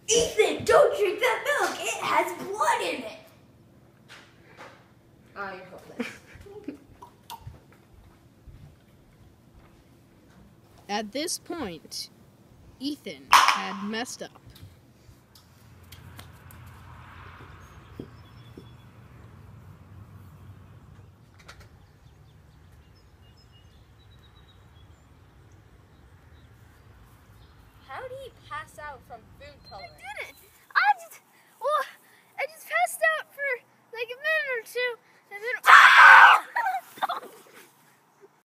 Ethan, don't drink that milk. It has blood in it. Oh, you're hopeless. At this point, Ethan had messed up. How do you pass out from food coloring? I didn't. I just passed out for like a minute or two, and then